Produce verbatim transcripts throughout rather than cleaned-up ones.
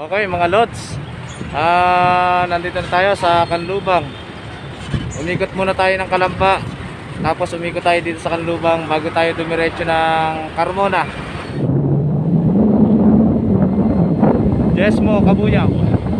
Okay mga lods, ah, nandito na tayo sa Kanlubang. Umikot muna tayo ng Kalamba, tapos umikot tayo dito sa Kanlubang bago tayo dumiretso ng Carmona. Jesmo, Kabuyaw.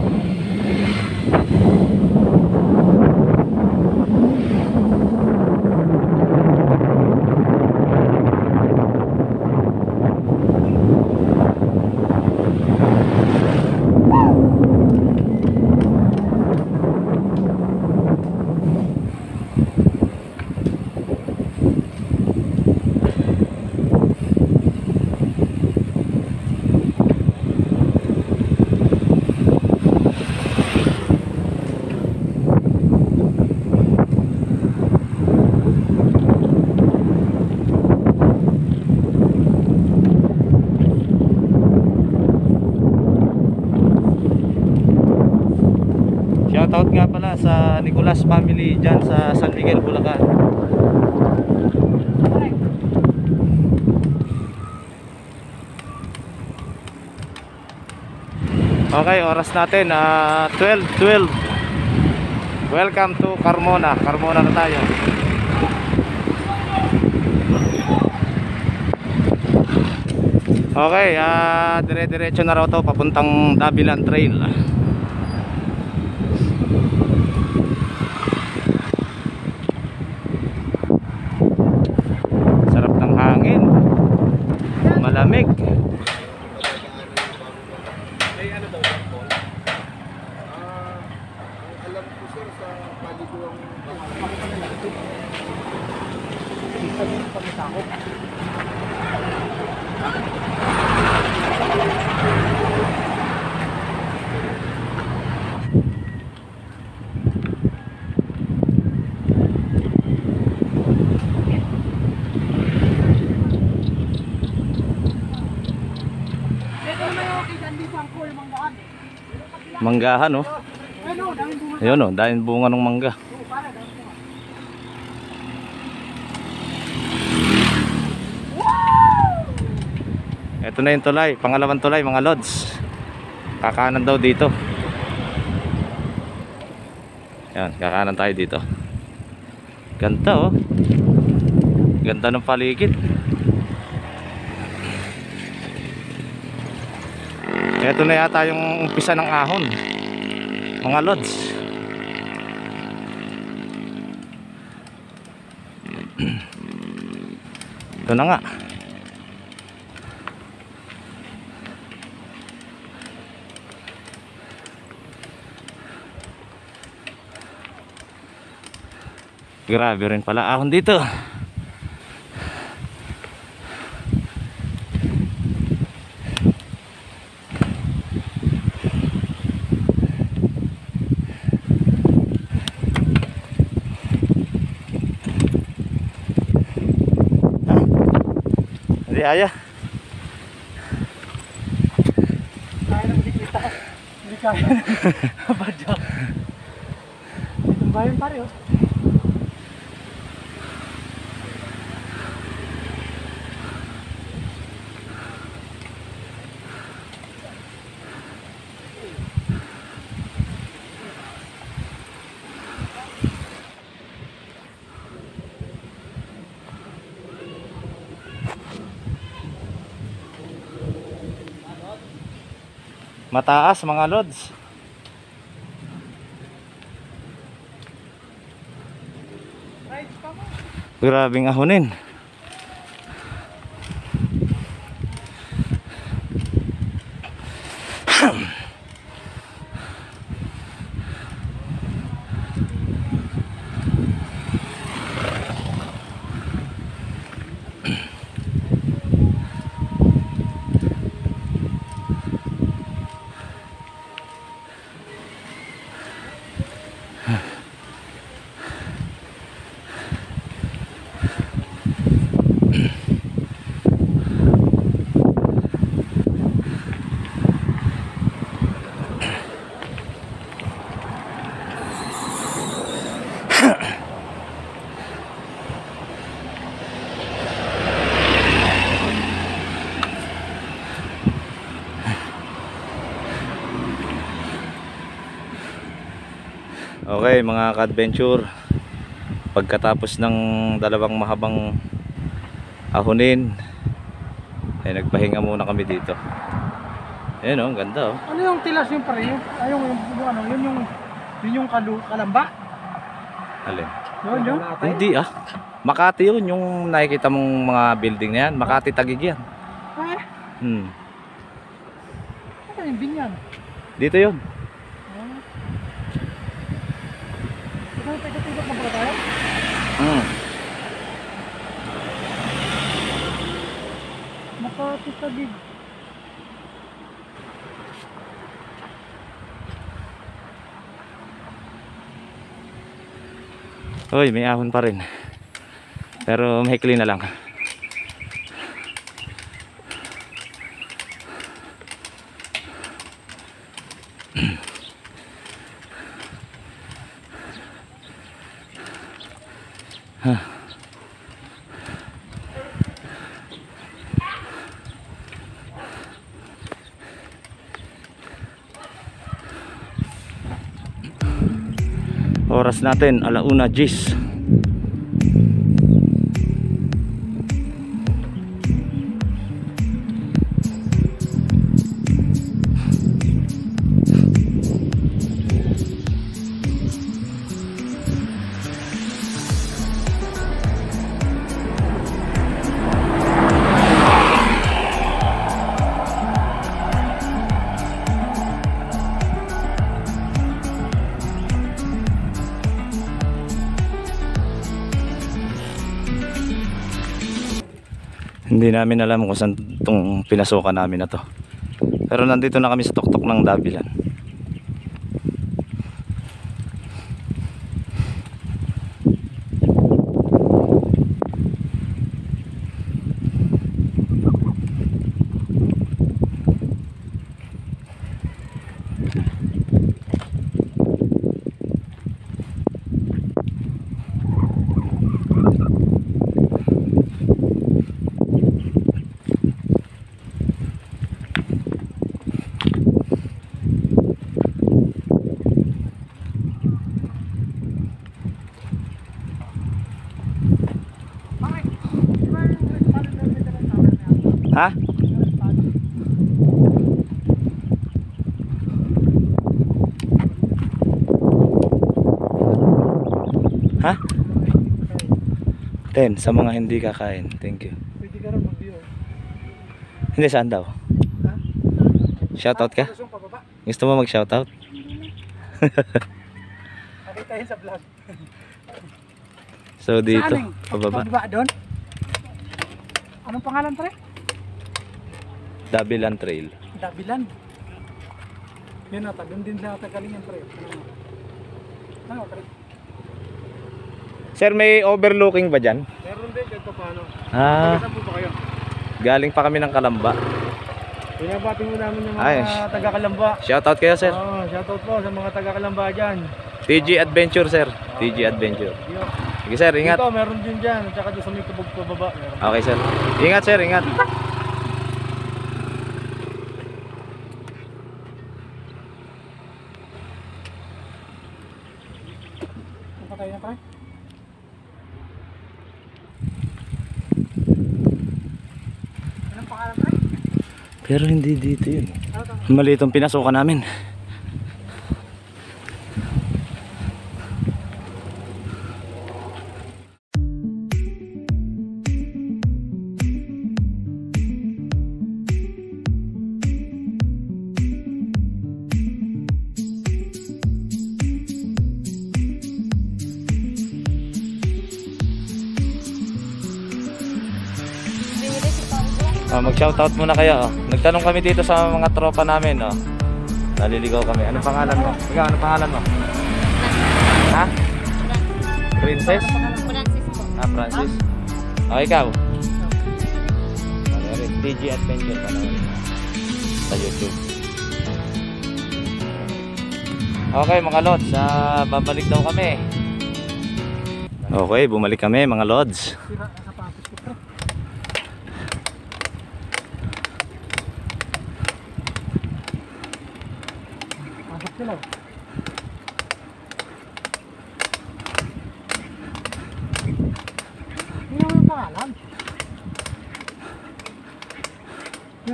Shoutout nga pala sa Nicolas family dyan sa San Miguel, Bulacan. Okay, oras natin uh, twelve twelve. Welcome to Carmona. Carmona na tayo. Okay, uh, dire-diretso na raw to papuntang Dabilan Trail. Malamig. May ano daw yung call? Ah, alam ko sir sa paliguang ako pa nila ito. Isa din sa misako. Manggahan, oh. Ayun, oh, dahil bunga ng mangga. Ito na yung tulay, pangalawang tulay mga lods. Kakanan daw dito. Yan, kakanan tayo dito. Ganda, oh. Ganda ng paligid. Ito na yata yung umpisa ng ahon, mga lods. Ito na nga. Grabe rin pala ahon dito. Hindi aya. Kaya nang hindi kita. Hindi kaya. Badyak. Itong bayan pare, oh. Mataas mga lods. Grabing ahonin. Okay mga ka-adventure, pagkatapos ng dalawang mahabang ahonin ay nagpahinga muna kami dito. Ayun oh, ang ganda oh. Ano yung tilas yung pare? Ay yung, yung, yung ano, yun yung yun yung kalu, kalamba. Alin? Yun yun. Hindi ah. Makati yun, yung nakikita mong mga building na yan. Makati Taguig yan. Eh, Hmm. ano yung binyan? Dito yun. Ito yung tigot-tigot na pala tayo? Hmm. Makati Taguig. Uy, may ahon pa rin. Pero mahikli na lang. Huh. Oras natin alauna gis. Hindi namin alam kung saan itong pinasukan namin na to. Pero nandito na kami sa tuktok ng Dabilan. Ha? Ha? ten sa mga hindi kakain. Thank you. Pwede ka rin mag-view. Hindi, saan daw? Ha? Shoutout ka? Palusong pababa. Gusto mo mag-shoutout? Nakita yun sa vlog. So dito, Saan yung pababa. pababa doon? Anong pangalan pare? Dabilan Trail. Dabilan. Yun ata, doon din sa Tagalingan pare. Ano? Ano pare? Sir, may overlooking ba dyan? Meron din kahit paano. Ah, Saan po ba kayo? galing pa kami ng Kalamba. Pinabati mo namin yung mga Ay, taga-Kalamba. shoutout kayo, sir. Oo, shoutout po sa mga taga-Kalamba dyan. T G Adventure, sir. T G Adventure. Yo. Sige, sir, ingat. Dito, meron din dyan. At saka doon sa may kubog pababa. Meron. Okay, sir. Ingat, sir, ingat. Ano tayo na pare? Anong pangalan pare? Pero hindi dito yun. Ano to? Mali itong pinasukan namin. Oh, mag-shoutout muna kayo. Oh. Nagtanong kami dito sa mga tropa namin. Oh. Naliligaw kami. Anong pangalan mo? Ikaw, anong pangalan mo? Ha? Princess? Francis po. Ah, Francis? Oh, ikaw? Okay, T G Adventure pa naman sa YouTube. Okay mga lods, ah, babalik daw kami. Okay, bumalik kami mga lods. Sira ang sapatos ko pre. Pasok sila.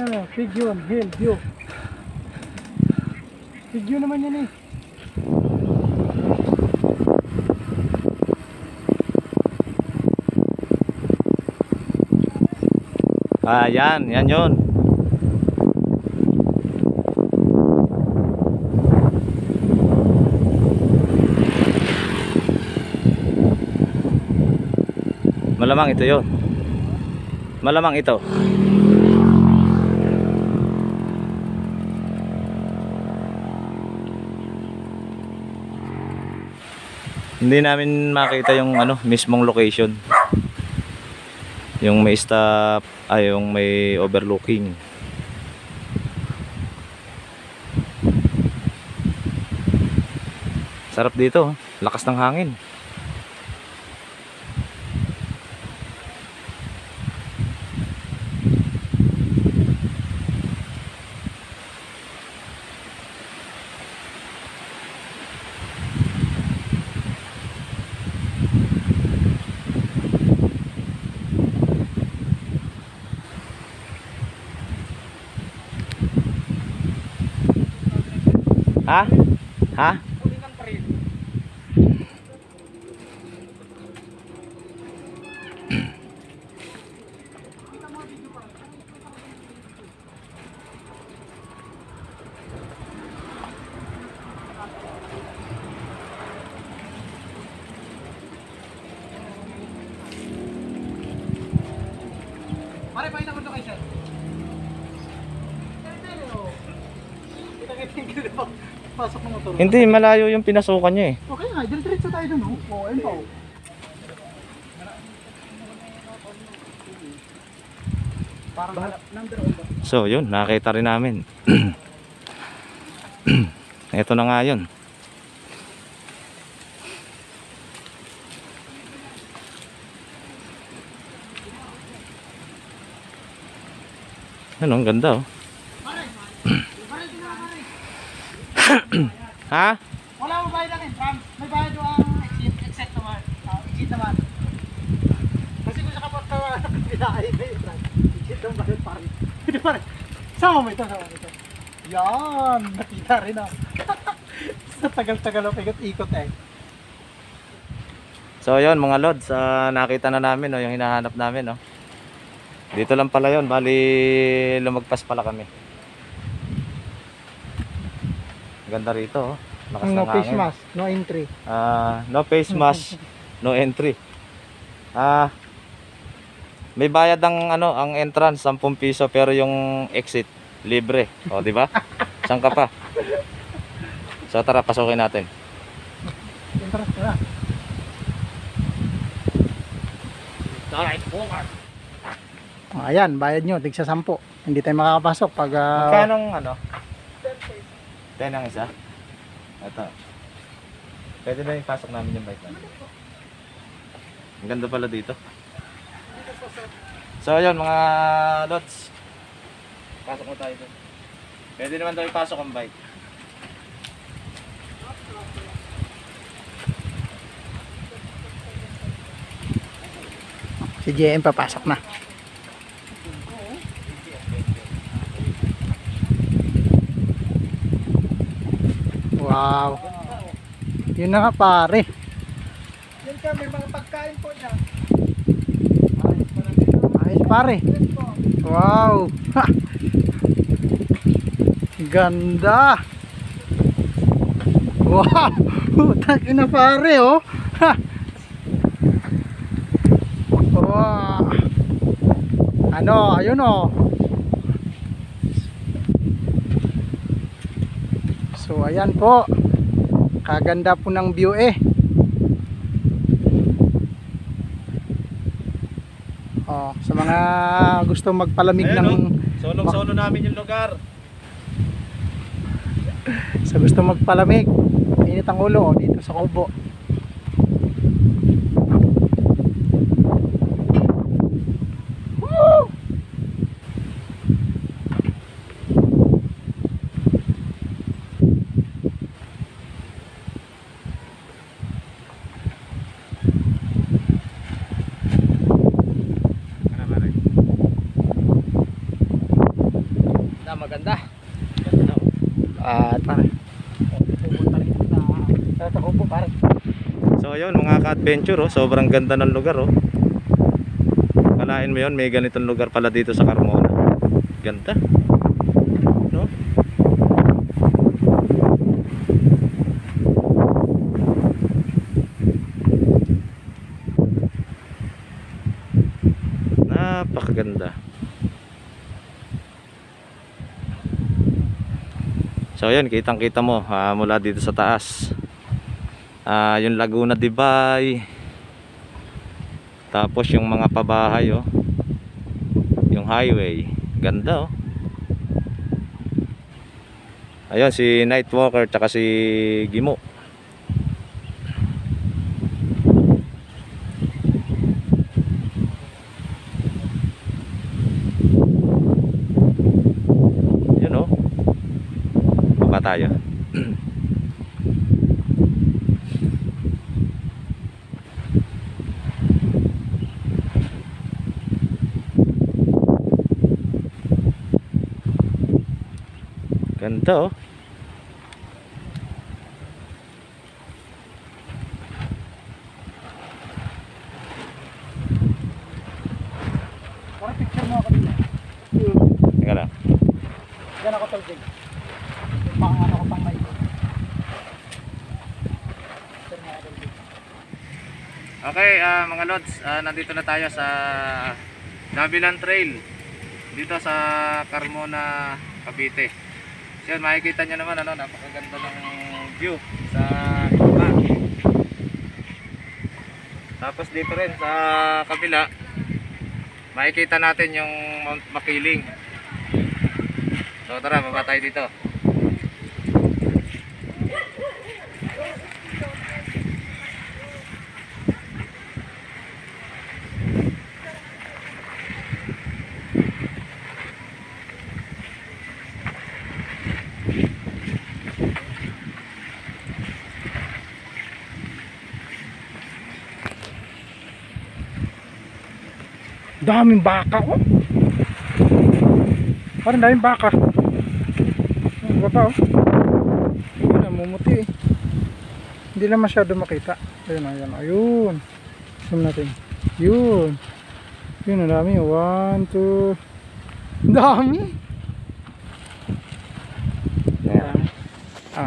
ano, Figyon, Hill, View. Figyon naman yan eh. Ah, yan, yan yun. Malamang ito yun. Malamang ito. Hindi namin makita yung ano, mismong location. Yung may stop, ay yung may overlooking. Sarap dito, oh. Lakas ng hangin. Ha? Ha? Pare, pahin ako doon kayo, sir. Kita-kita pasok ng motor. Hindi, malayo yung pinasukan niya eh. Okay nga, diretso tayo doon, oh. Oo, ayun pa, oh. Parang number one ba? So yun, nakita rin namin. Ito na nga yun. Ano, ang ganda oh. Ha? Wala mo bayad ang entrance. May bayad yung ang exit, exit naman. Uh, exit naman. Kasi kung sa kapag ka pinahay na entrance, exit naman bayad pa rin. Hindi pa rin. Sama mo ito, sama mo ito. Yan! Nakita rin ah. Sa tagal-tagal ang ikot-ikot eh. So yun mga lods, uh, nakita na namin oh, yung hinahanap namin oh. Dito lang pala yun, bali lumagpas pala kami. Ganda rito oh. Lakas No ng face hangin. mask, no entry. Ah, no face mask, no entry. Ah, may bayad ang ano, ang entrance ten piso pero yung exit libre. O, di ba? Saan ka pa? So tara, pasukin natin. Entrance na. Oh, ayan, bayad nyo, tigsa sampo. Hindi tayo makakapasok pag uh, Magkano ang ano? ten ang isa? Ito. Pwede na ipasok namin yung bike namin. Ang ganda pala dito. So ayun mga lods. Pasok mo tayo doon. Pwede naman daw ipasok ang bike. si J M papasok na. Wow. Yun na nga pare. Yan ka, may mga pagkain po dyan. Ayos pare. Wow. Ha. Ganda. Wow. Utak na pare oh. Ha. Wow. Ano, ayun oh. So ayan po. Kaganda po ng view eh. Oh, sa mga gusto magpalamig Ayun, ng oh. Solong-solo namin yung lugar. sa gusto magpalamig, init ang ulo oh, dito sa Kubo. Woo! At pare. Pupunta rin sa sa Tagubo pare. so ayun mga ka-adventure, oh, sobrang ganda ng lugar, oh. Kalain mo yun, may ganitong lugar pala dito sa Carmona. Ganda, no? Napakaganda. So ayan, kitang kita mo ah, mula dito sa taas ah, yung Laguna de Bay, tapos yung mga pabahay, oh, yung highway, ganda, oh. Ayun si Nightwalker tsaka si Gimo. Yun, oh, baba tayo. Ganda, oh. Pare picture mo ako dito. Teka lang. Diyan ako tolbig. Yung pang ano ko pang may. Picture mo ako tolbig. Okay, ah, mga lods, ah, nandito na tayo sa Dabilan Trail dito sa Carmona, Cavite. So yun, makikita nyo naman, ano, napakaganda ng view sa iba. Tapos dito rin sa kabila makikita natin yung Mount Makiling. So tara, baba tayo dito. Daming baka, oh. Parang daming baka. Ang baba, oh. Yun, namumuti, eh. Hindi na masyado makita. Ayun, ayun, ayun. Zoom natin. Yun. Yun, ang dami. One, two. Ang dami. Yeah. Ah.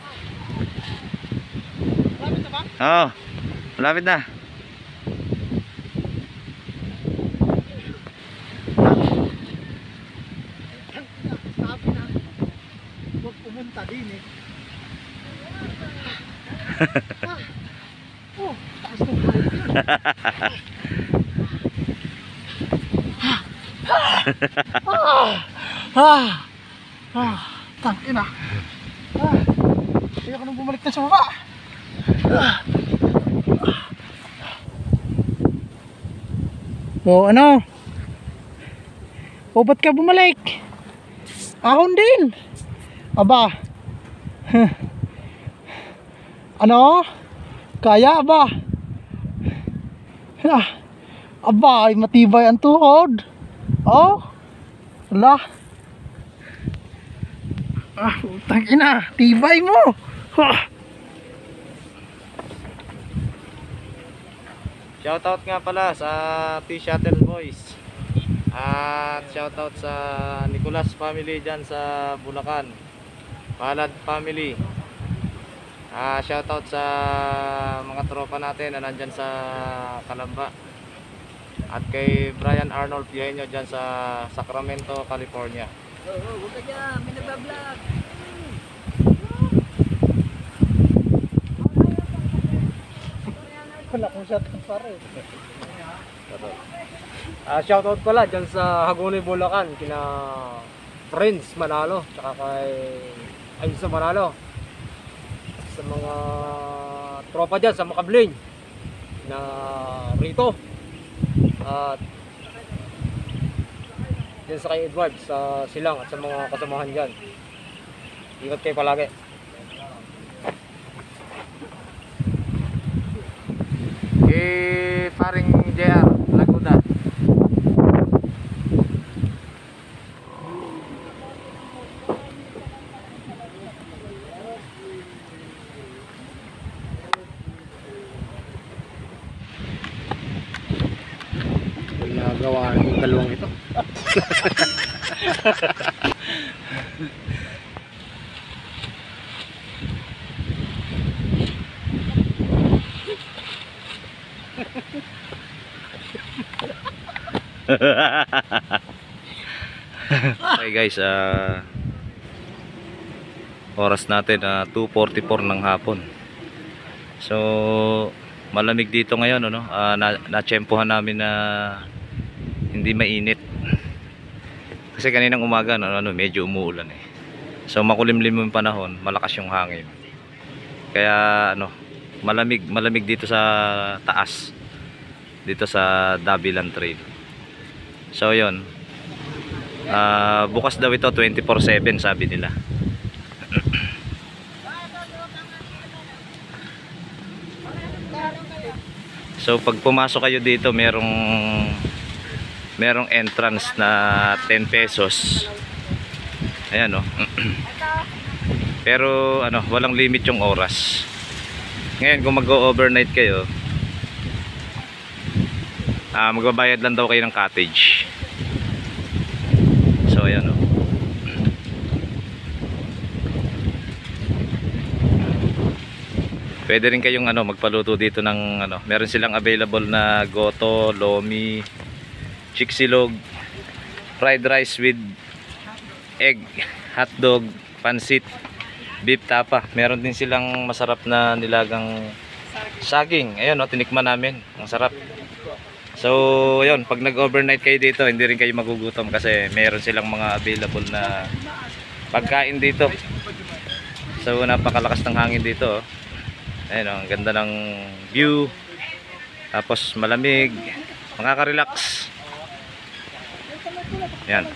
Oo, malapit na. Sabi na, huwag pumunta din, eh. Ah. Oh, taas ng height yun. Ah! Ah! Ah! Tangin ah! Ah! Kaya ko nang bumalik na sa baba! Ah! O ano? O ba't ka bumalik? Ahon din! Aba! Huh. Ano? Kaya ba? Ah! Aba, ay matibay ang tuhod. Oh, wala. Ah, utang ina, tibay mo. Ha. Shoutout nga pala sa T-Shuttle Boys. At shoutout sa Nicolas family dyan sa Bulacan. Palad family. Ah, shoutout sa mga tropa natin na nandyan sa Calamba. At kay Brian Arnold Pienyo dyan sa Sacramento, California. Oo, oh, huwag ka dyan, may nagbablog. Wala kong shoutout pare. Uh, shoutout pala dyan sa Hagonoy, Bulacan, kina Friends Manalo, tsaka kay Ayuso Manalo, sa mga tropa dyan sa Makabling na Rito, at dyan sa kay Edward sa Silang at sa mga kasamahan dyan. Ingat kayo palagi. Eh, paring J R Laguna. yung dalawang ito. Okay guys, ah oras natin na uh, two forty-four ng hapon. So malamig dito ngayon, ano? Uh, na natsyempohan namin na hindi mainit. Kasi kaninang umaga no, ano, medyo umuulan eh. So makulimlim yung panahon, malakas yung hangin. Kaya ano, malamig, malamig dito sa taas. Dito sa Dabilan Trail. So yun. Uh, bukas daw ito twenty-four seven sabi nila. So pag pumasok kayo dito, merong merong entrance na ten pesos. Ayan oh. Pero ano, walang limit yung oras. Ngayon kung mag-overnight kayo, ah, magbabayad lang daw kayo ng cottage. So ayan oh. Pwede rin kayong ano, magpaluto dito ng ano, meron silang available na goto, lomi, chiksilog, fried rice with egg, hotdog, pansit, beef tapa. Meron din silang masarap na nilagang saging. Ayun oh, tinikman namin. Ang sarap. So, ayun, pag nag-overnight kayo dito, hindi rin kayo magugutom kasi meron silang mga available na pagkain dito. So, napakalakas ng hangin dito oh. Ayun oh, ang ganda ng view. Tapos malamig, makaka-relax. Yan.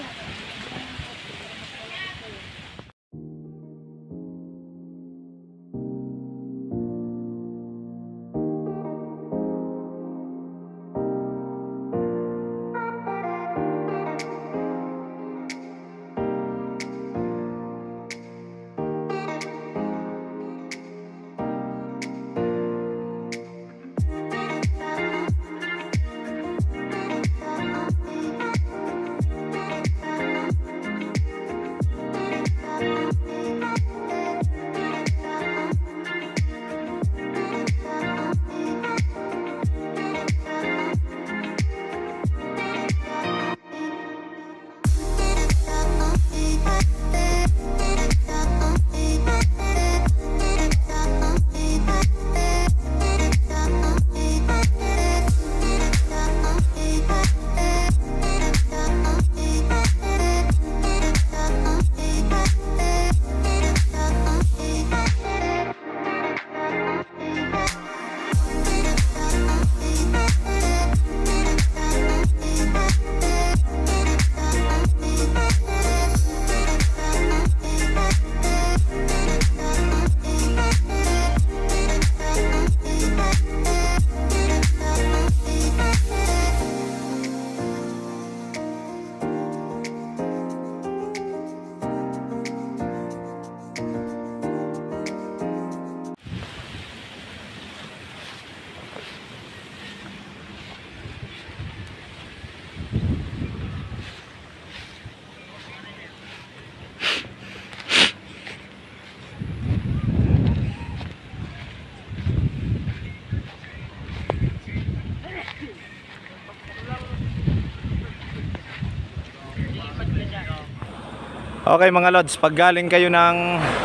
Okay mga lods, pag galing kayo ng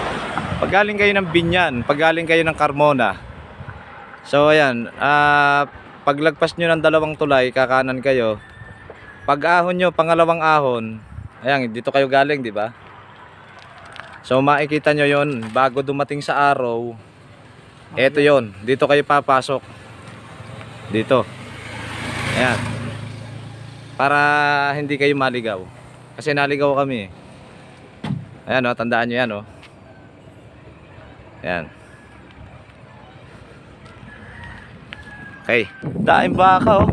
pag galing kayo ng Binyan, pag galing kayo ng Carmona. So ayan, uh, paglagpas nyo ng dalawang tulay, kakanan kayo. Pag ahon nyo, pangalawang ahon, ayan, dito kayo galing, di ba? So makikita nyo yon bago dumating sa araw. Eto yon, dito kayo papasok. Dito. Ayan. Para hindi kayo maligaw. Kasi naligaw kami. Ayan o, tandaan nyo yan o. Ayan. Okay. Daing baka o.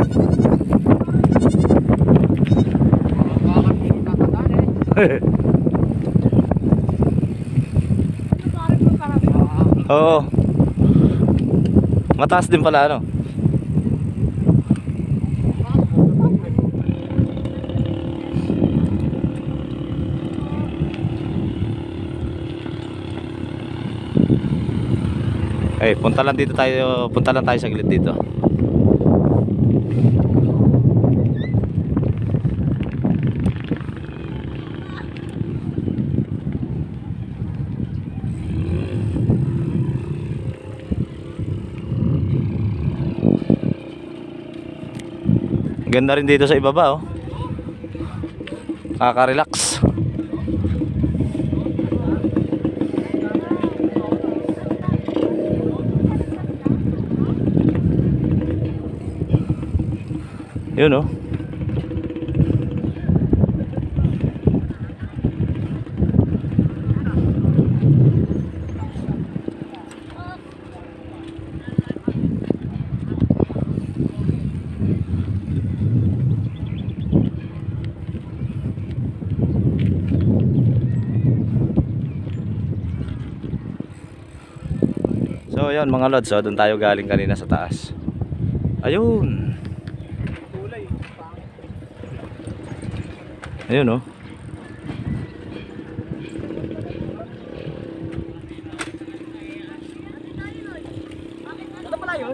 Oo. Mataas din pala ano. Eh, punta lang dito tayo, punta lang tayo sa gilid dito. Ganda rin dito sa ibaba, oh. Nakaka-relax. Yun, oh. So yun mga lods, so doon tayo galing kanina sa taas. Ayun. Ayun, oh. Ano pala yun?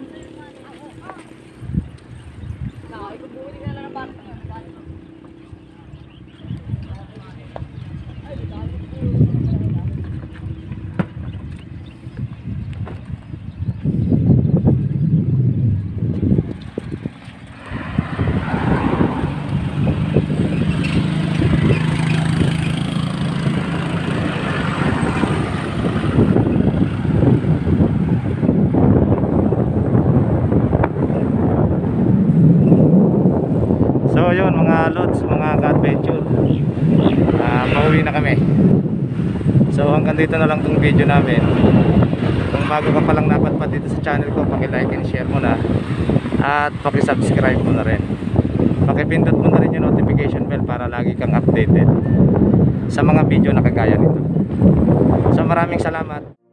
So yun mga lods, mga ka-adventure, uh, pauwi na kami. So hanggang dito na lang tong video namin. Kung bago ka palang napadpad dito sa channel ko, paki-like and share mo na. At paki-subscribe mo na rin. Paki-pindot mo na rin yung notification bell para lagi kang updated sa mga video na kagaya nito. So maraming salamat.